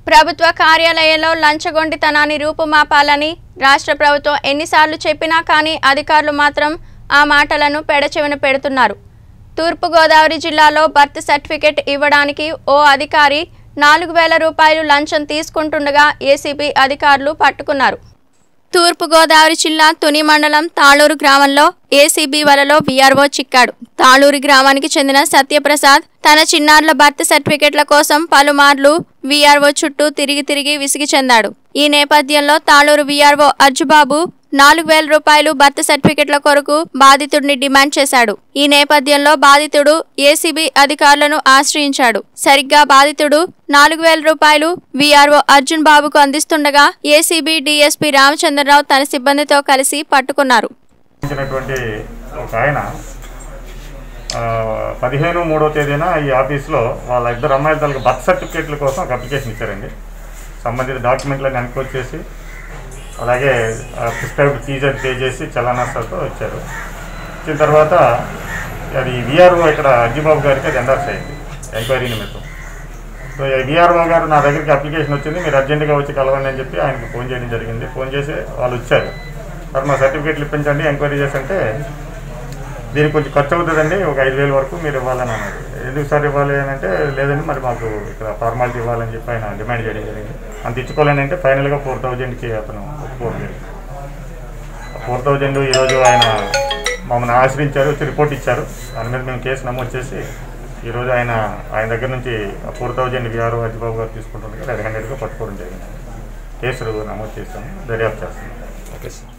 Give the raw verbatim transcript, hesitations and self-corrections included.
ప్రభుత్వ కార్యాలయాల్లో లంచగొండితనాన్ని రూపుమాపాలని రాష్ట్ర ప్రభుత్వం ఎన్నిసార్లు చెప్పినా కానీ అధికారులు మాత్రం ఆ మాటలను పెడచెవిన పెడుతున్నారు. తూర్పు గోదావరి జిల్లాలో బర్త్ సర్టిఫికెట్ ఇవ్వడానికి ఓ అధికారి నాలుగు వేల రూపాయలు లంచం తీసుకుంటుండగా ఏసీబీ అధికారులు పట్టుకున్నారు. తూర్పు గోదావరి జిల్లా తుని మండలం తాళూరు గ్రామంలో ఏసీబీ వలలో వీఆర్ఓ చిక్కాడు. తాళూరు గ్రామానికి చెందిన సత్యప్రసాద్ తన చిన్నారుల బర్త్ సర్టిఫికెట్ల కోసం పలుమార్లు వీఆర్ఓ చుట్టూ తిరిగి తిరిగి విసిగి చెందాడు. ఈ నేపథ్యంలో తాళూరు వీఆర్ఓ అర్జుబాబు నాలుగు వేల రూపాయలు బర్త్ సర్టిఫికెట్ల కొరకు బాధితుడిని డిమాండ్ చేశాడు. ఈ నేపథ్యంలో బాధితుడు ఏసీబీ అధికారులను ఆశ్రయించాడు. సరిగ్గా బాధితుడు నాలుగు వేల రూపాయలు వీఆర్ఓ అర్జున్ బాబుకు అందిస్తుండగా ఏసీబీ డీఎస్పీ రామచంద్రరావు తన సిబ్బందితో కలిసి పట్టుకున్నారు. పదిహేను మూడో తేదీన ఈ ఆఫీస్లో వాళ్ళ ఇద్దరు అమ్మాయిల తల్లికి బర్త్ సర్టిఫికేట్ల కోసం ఒక అప్లికేషన్ ఇచ్చారండి. సంబంధిత డాక్యుమెంట్లను వెనక్కి వచ్చేసి అలాగే ప్రిస్క్రైబ్డ్ ఫీజు అది పే చేసి చలానాసాలతో వచ్చారు. వచ్చిన తర్వాత అది వీఆర్ఓ ఇక్కడ అజ్జిబాబు గారికి అది ఎండార్స్ అయింది ఎంక్వైరీ నిమిత్తం. సో వీఆర్ఓ గారు నా దగ్గరికి అప్లికేషన్ వచ్చింది, మీరు అర్జెంటుగా వచ్చి కలవండి అని చెప్పి ఆయనకు ఫోన్ చేయడం జరిగింది. ఫోన్ చేసి వాళ్ళు వచ్చారు. మరి మా సర్టిఫికేట్లు ఇప్పించండి ఎంక్వైరీ చేసి అంటే దీనికి కొంచెం ఖర్చు అవుతుందండి, ఒక ఐదు వేల వరకు మీరు ఇవ్వాలని అన్నారు. ఎందుకు సార్ ఇవ్వాలి అని అంటే లేదండి మరి మాకు ఇక్కడ ఫార్మాలిటీ ఇవ్వాలని చెప్పి ఆయన డిమాండ్ చేయడం జరిగింది. అంత ఇచ్చుకోవాలని అంటే ఫైనల్గా ఫోర్ థౌజండ్కి అతను ఒప్పుకోలేదు. ఫోర్ థౌజండ్ ఈరోజు ఆయన మమ్మల్ని ఆశ్రయించారు, వచ్చి రిపోర్ట్ ఇచ్చారు. దాని మీద మేము కేసు నమోదు చేసి ఈరోజు ఆయన ఆయన దగ్గర నుంచి ఫోర్ థౌజండ్ వీఆర్ఓ అజ్జిబాబు గారు తీసుకుంటుంది రెడ్ హ్యాండెడ్గా పట్టుకోవడం జరిగింది. కేసులు నమోదు చేస్తాము, దర్యాప్తు చేస్తాము. Okay sir.